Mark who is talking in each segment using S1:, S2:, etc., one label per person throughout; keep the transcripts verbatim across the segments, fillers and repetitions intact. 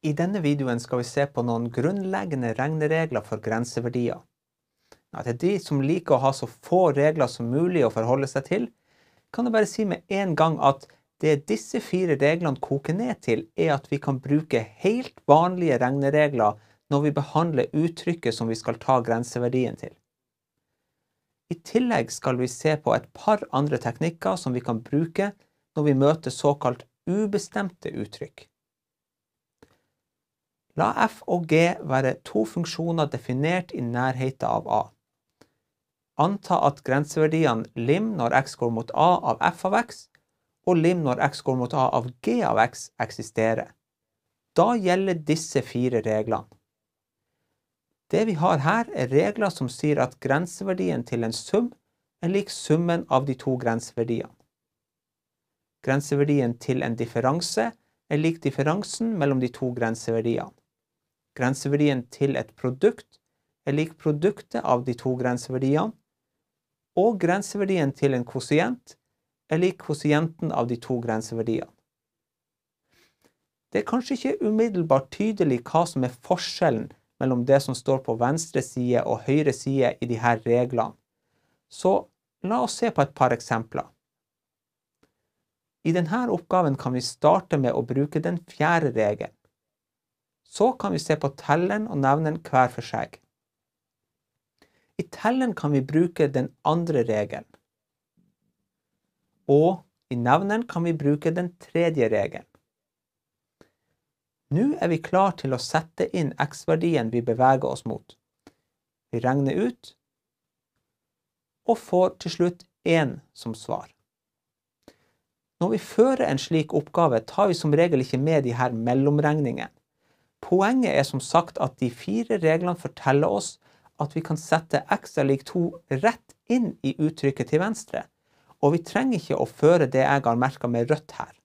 S1: I denne videoen skal vi se på noen grunnleggende regneregler for grenseverdier. Ja, til de som liker å ha så få regler som mulig å forholde seg til, kan jeg bare si med en gang at det disse fire reglene koker ned til, er at vi kan bruke helt vanlige regneregler når vi behandler uttrykket som vi skal ta grenseverdien til. I tillegg skal vi se på et par andre teknikker som vi kan bruke når vi møter såkalt ubestemte uttrykk. La f og g være to funksjoner definert i nærheten av a. Anta at grenseverdiene lim når x går mot a av f av x, og lim når x går mot a av g av x eksisterer. Da gjelder disse fire reglene. Det vi har her er regler som sier at grenseverdien til en sum er lik summen av de to grenseverdiene. Grenseverdien til en differanse er lik differansen mellom de to grenseverdiene. Grenseverdien til et produkt er lik produktet av de to grenseverdiene, og grenseverdien til en kvotient er lik kvosienten av de to grenseverdiene. Det er kanskje ikke umiddelbart tydelig hva som er forskjellen mellom det som står på venstre side og høyre side i de her reglene, så la oss se på et par eksempler. I denne oppgaven kan vi starte med å bruke den fjerde regelen. Så kan vi se på telleren og nevneren hver for seg. I telleren kan vi bruke den andre regelen. Og i nevneren kan vi bruke den tredje regelen. Nå er vi klar til å sette inn x-verdien vi beveger oss mot. Vi regner ut, og får til slutt én som svar. Når vi fører en slik oppgave, tar vi som regel ikke med de her mellomregningene. Poenget er som sagt at de fire reglene forteller oss at vi kan sette x er lik to rett inn i uttrykket til venstre, og vi trenger ikke å føre det jeg har merket med rødt her.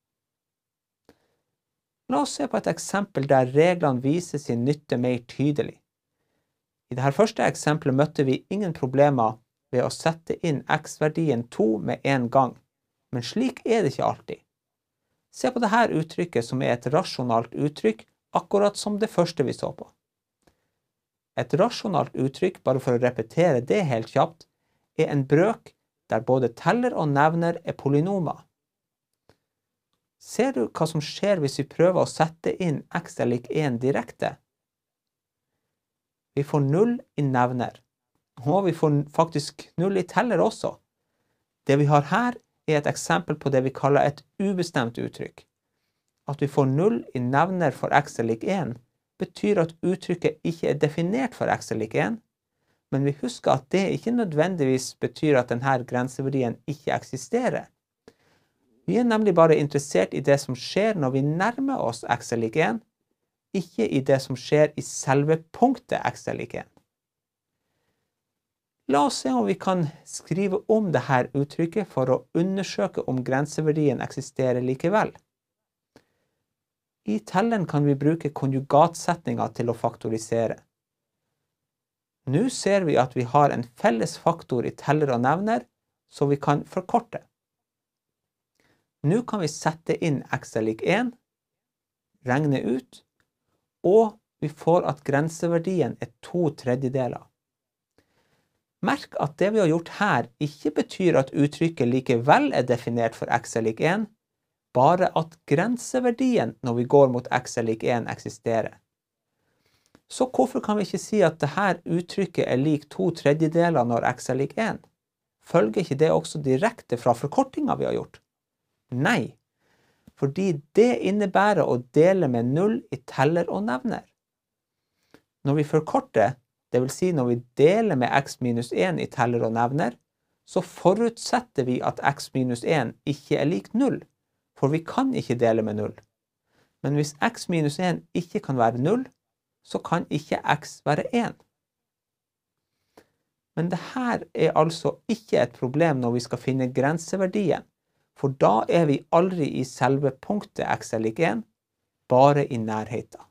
S1: La oss se på et eksempel der reglene viser sin nytte mer tydelig. I dette første eksempelet møtte vi ingen problemer ved å sette inn x-verdien to med en gang, men slik er det ikke alltid. Se på dette uttrykket som er et rasjonalt uttrykk, akkurat som det første vi så på. Et rasjonalt uttrykk, bare for å repetere det helt kjapt, er en brøk der både teller og nevner er polynomer. Ser du hva som skjer hvis vi prøver å sette inn x er lik én direkte? Vi får null i nevner, og vi får faktisk null i teller også. Det vi har her er et eksempel på det vi kaller et ubestemt uttrykk. At vi får null i nevner for x er lik én, betyr at uttrykket ikke er definert for x er lik én, men vi husker at det ikke nødvendigvis betyr at denne grenseverdien ikke eksisterer. Vi er nemlig bare interessert i det som skjer når vi nærmer oss x er lik én, ikke i det som skjer i selve punktet x er lik én. La oss se om vi kan skrive om dette uttrykket for å undersøke om grenseverdien eksisterer likevel. I telleren kan vi bruke konjugatsetninger til å faktorisere. Nå ser vi at vi har en felles faktor i teller og nevner, så vi kan forkorte. Nå kan vi sette inn x er lik én, regne ut, og vi får at grenseverdien er to tredjedeler. Merk at det vi har gjort her ikke betyr at uttrykket likevel er definert for x er lik én, bare at grenseverdien når vi går mot x er lik én eksisterer. Så hvorfor kan vi ikke si at dette uttrykket er lik to tredjedeler når x er lik én? Følger ikke det også direkte fra forkortingen vi har gjort? Nei, fordi det innebærer å dele med null i teller og nevner. Når vi forkorter, det vil si når vi deler med x minus én i teller og nevner, så forutsetter vi at x minus én ikke er lik null. For vi kan ikke dele med null. Men hvis x minus én ikke kan være null, så kan ikke x være én. Men dette er altså ikke et problem når vi skal finne grenseverdien, for da er vi aldri i selve punktet x er lik én, bare i nærheten.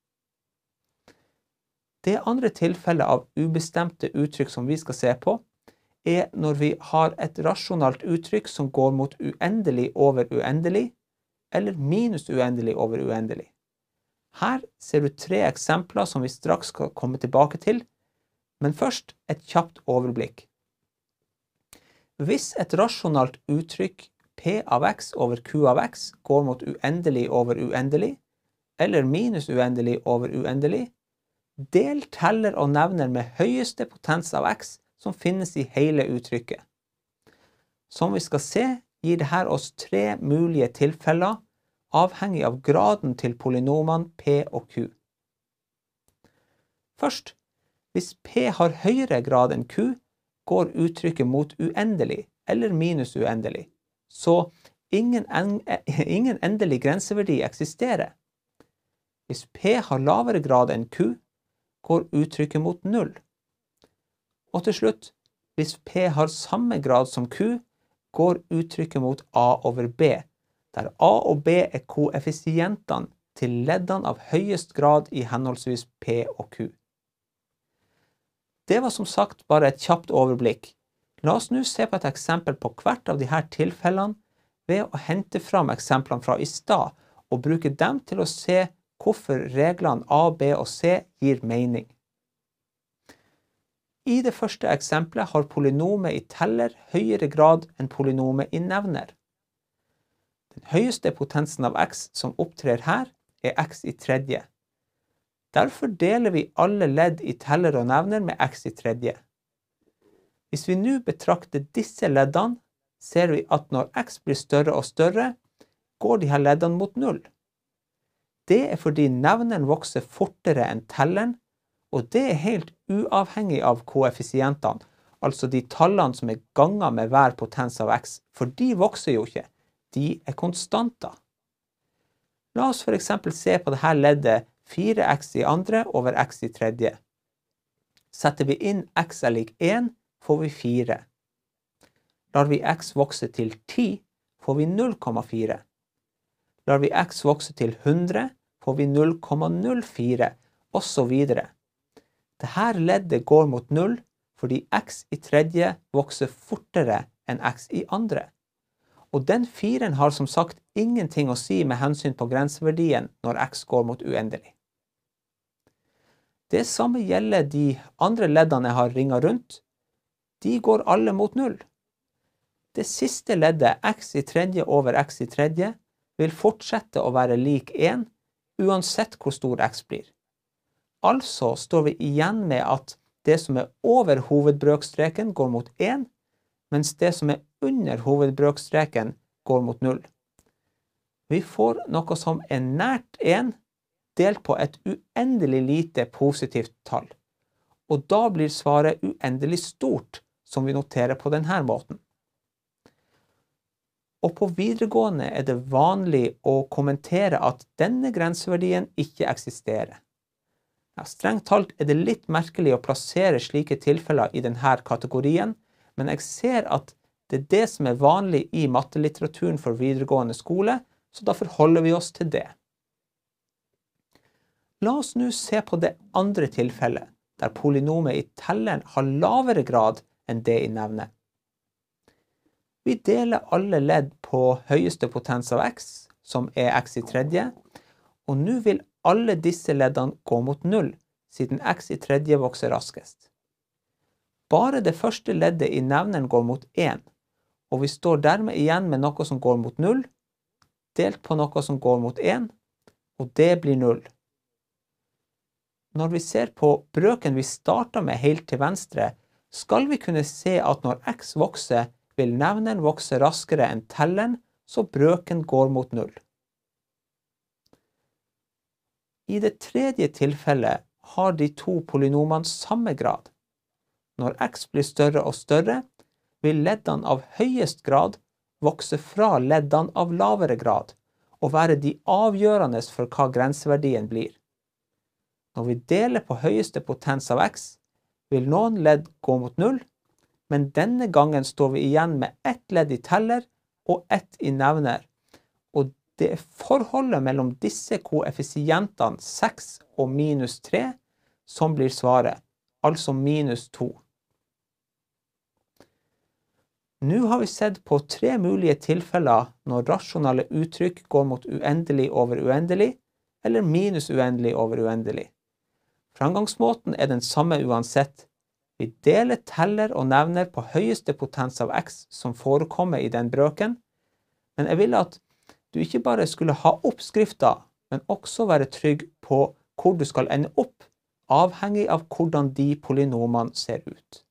S1: Det andre tilfellet av ubestemte uttrykk som vi skal se på, er når vi har et rasjonalt uttrykk som går mot uendelig over uendelig, eller minus uendelig over uendelig. Her ser du tre eksempler som vi straks skal komme tilbake til, men først et kjapt overblikk. Hvis et rasjonalt uttrykk P av x over Q av x går mot uendelig over uendelig, eller minus uendelig over uendelig, del teller og nevner med høyeste potens av x som finnes i hele uttrykket. Som vi skal se, gir dette oss tre mulige tilfeller, avhengig av graden til polynomene P og Q. Først, hvis P har høyere grad enn Q, går uttrykket mot uendelig, eller minus uendelig, så ingen, en, ingen endelig grenseverdi eksisterer. Hvis P har lavere grad enn Q, går uttrykket mot null. Og til slutt, hvis P har samme grad som Q, går uttrykket mot A over B, der A og B er koeffisientene til leddene av høyest grad i henholdsvis P og Q. Det var som sagt bare et kjapt overblikk. La oss nå se på et eksempel på hvert av disse tilfellene ved å hente fram eksemplene fra i stad og bruke dem til å se hvorfor reglene A, B og C gir mening. I det første eksempelet har polynomet i teller høyere grad enn polynomet i nevner. Den høyeste potensen av x som opptrer her er x i tredje. Derfor deler vi alle ledd i teller og nevner med x i tredje. Hvis vi nå betrakter disse leddene, ser vi at når x blir større og større, går de her leddene mot null. Det er fordi nevneren vokser fortere enn telleren, og det er helt uavhengig av koeffisientene, altså de tallene som er ganger med hver potens av x, for de vokser jo ikke, de er konstanter. La oss for eksempel se på dette leddet fire x i andre over x i tredje. Setter vi inn x er lik én, får vi fire. Lar vi x vokse til ti, får vi null komma fire. Lar vi x vokse til hundre, får vi null komma null fire, og så videre. Dette leddet går mot null fordi x i tredje vokser fortere enn x i andre. Og den firen har som sagt ingenting å si med hensyn på grenseverdien når x går mot uendelig. Det samme gjelder de andre leddene jeg har ringet rundt. De går alle mot null. Det siste leddet, x i tredje over x i tredje, vil fortsette å være lik én, uansett hvor stor x blir. Altså står vi igjen med at det som er over hovedbrøkstreken går mot én, mens det som er under hovedbrøkstreken går mot null. Vi får noe som er nært én, delt på et uendelig lite positivt tall. Og da blir svaret uendelig stort, som vi noterer på denne måten. Og på videregående er det vanlig å kommentere at denne grenseverdien ikke eksisterer. Ja, strengt talt er det litt merkelig å plassere slike tilfeller i denne kategorien, men jeg ser at det er det som er vanlig i mattelitteraturen for videregående skole, så da forholder vi oss til det. La oss nå se på det andre tilfellet, der polynomet i telleren har lavere grad enn det i nevner. Vi deler alle ledd på høyeste potens av x, som er x i tredje, og nå vil alle disse leddene gå mot null, siden x i tredje vokser raskest. Bare det første leddet i nevneren går mot én, og vi står dermed igjen med noe som går mot null, delt på noe som går mot én, og det blir null. Når vi ser på brøken vi starter med helt til venstre, skal vi kunne se at når x vokser, vil nevneren vokse raskere enn telleren, så brøken går mot null. I det tredje tilfellet har de to polynomene samme grad. Når x blir større og større, vil leddene av høyest grad vokse fra leddene av lavere grad, og være de avgjørende for hva grenseverdien blir. Når vi deler på høyeste potens av x, vil noen ledd gå mot null, men denne gangen står vi igjen med ett ledd i teller og ett i nevner, og det er forholdet mellom disse koeffisientene seks og minus tre som blir svaret, altså minus to. Nå har vi sett på tre mulige tilfeller når rasjonale uttrykk går mot uendelig over uendelig, eller minus uendelig over uendelig. Framgangsmåten er den samme uansett. Vi deler teller og nevner på høyeste potens av x som forekommer i den brøken, men jeg ville at du ikke bare skulle ha oppskrifter, men også være trygg på hvor du skal ende opp, avhengig av hvordan de polynomene ser ut.